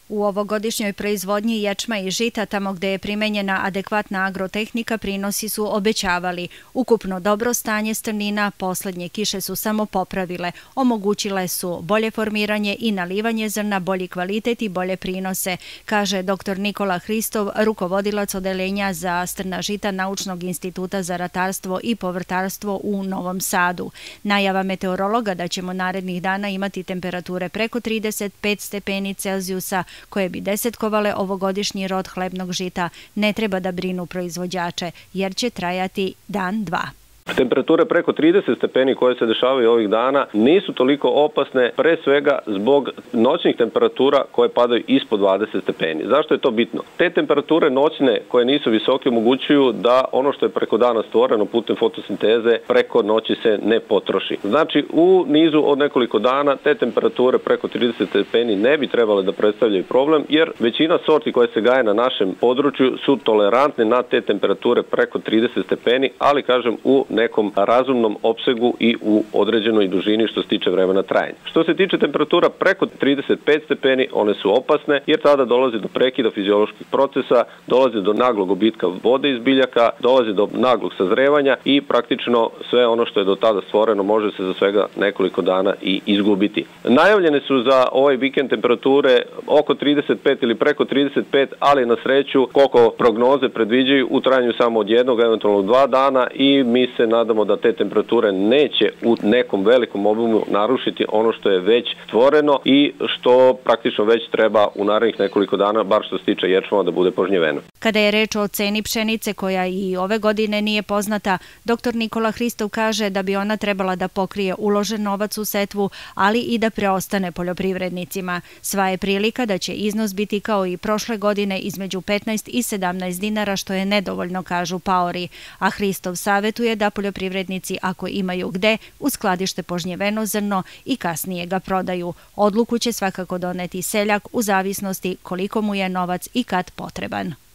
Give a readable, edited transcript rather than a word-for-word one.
U ovogodišnjoj proizvodnji ječma i žita, tamo gde je primenjena adekvatna agrotehnika, prinosi su obećavali. Ukupno dobro stanje strnina, poslednje kiše su samo popravile, omogućile su bolje formiranje i nalivanje zrna, bolji kvalitet i bolje prinose, kaže dr. Nikola Hristov, rukovodilac odeljenja za strna žita Naučnog instituta za ratarstvo i povrtarstvo u Novom Sadu. Najava meteorologa da ćemo narednih dana imati temperature preko 35 stepeni Celzijusa, koje bi desetkovale ovogodišnji rod hlebnog žita, ne treba da brinu proizvođače, jer će trajati dan, dva. Temperature preko 30 stepeni koje se dešavaju ovih dana nisu toliko opasne, pre svega zbog noćnih temperatura koje padaju ispod 20 stepeni. Zašto je to bitno? Te temperature noćne koje nisu visoke omogućuju da ono što je preko dana stvoreno putem fotosinteze preko noći se ne potroši. Znači, u nizu od nekoliko dana te temperature preko 30 stepeni ne bi trebale da predstavljaju problem, jer većina sorti koje se gaje na našem području su tolerantne na te temperature preko 30 stepeni, ali kažem u nekom razumnom opsegu i u određenoj dužini što se tiče vremena trajanja. Što se tiče temperatura preko 35 stepeni, one su opasne jer tada dolazi do prekida fizioloških procesa, dolazi do naglog gubitka vode iz biljaka, dolazi do naglog sazrevanja i praktično sve ono što je do tada stvoreno može se za svega nekoliko dana i izgubiti. Najavljene su za ovaj vikend temperature oko 35 ili preko 35, ali na sreću koliko prognoze predviđaju u trajanju samo od jednog, eventualno 2 dana i mi se nadamo da te temperature neće u nekom velikom obimu narušiti ono što je već stvoreno i što praktično već treba u narednih nekoliko dana, bar što se tiče ječma, da bude požnjeveno. Kada je reč o ceni pšenice koja i ove godine nije poznata, dr. Nikola Hristov kaže da bi ona trebala da pokrije uložen novac u setvu, ali i da preostane poljoprivrednicima. Sva je prilika da će iznos biti kao i prošle godine između 15 i 17 dinara, što je nedovoljno, kažu paori, a Hristov savetuje da poljoprivrednici, ako imaju gde, uskladište požnjeveno zrno i kasnije ga prodaju. Odluku će svakako doneti seljak u zavisnosti koliko mu je novac i kad potreban.